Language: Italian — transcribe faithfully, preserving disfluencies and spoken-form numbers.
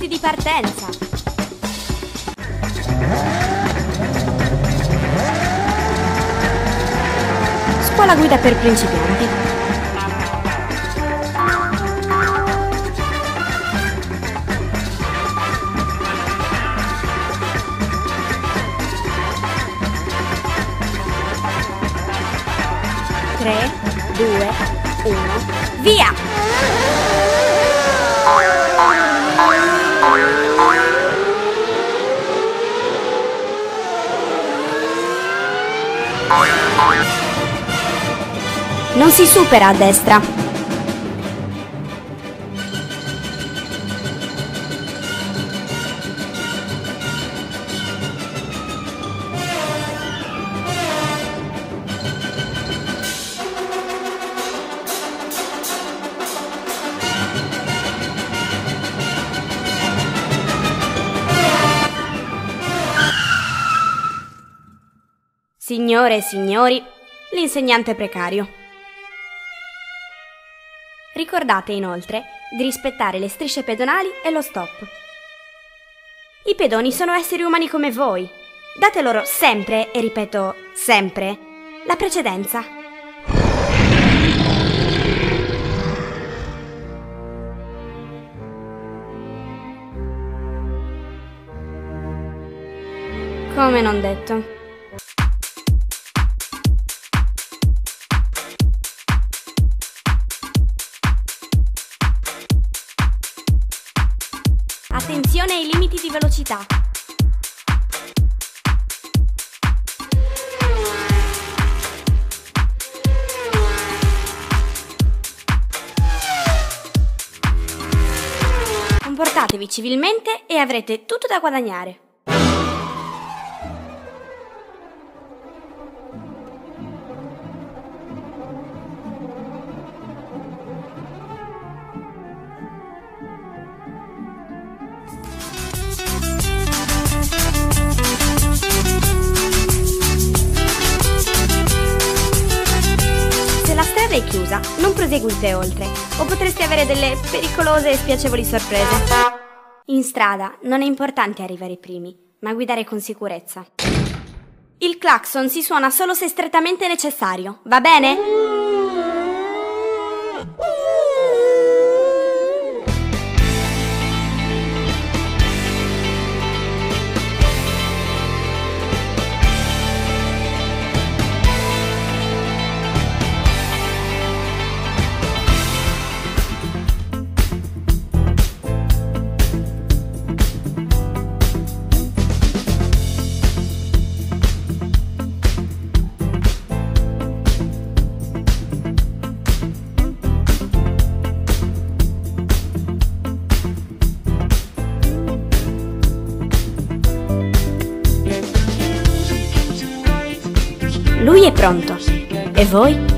punti di partenza. Scuola guida per principianti. tre, due, uno, via! Non si supera a destra. Signore e signori, l'insegnante precario. Ricordate inoltre di rispettare le strisce pedonali e lo stop. I pedoni sono esseri umani come voi. Date loro sempre, e ripeto sempre, la precedenza. Come non detto. Attenzione ai limiti di velocità. Comportatevi civilmente e avrete tutto da guadagnare. È chiusa, non proseguite oltre, o potreste avere delle pericolose e spiacevoli sorprese. In strada non è importante arrivare primi, ma guidare con sicurezza. Il clacson si suona solo se strettamente necessario, va bene? Lui è pronto. E voi?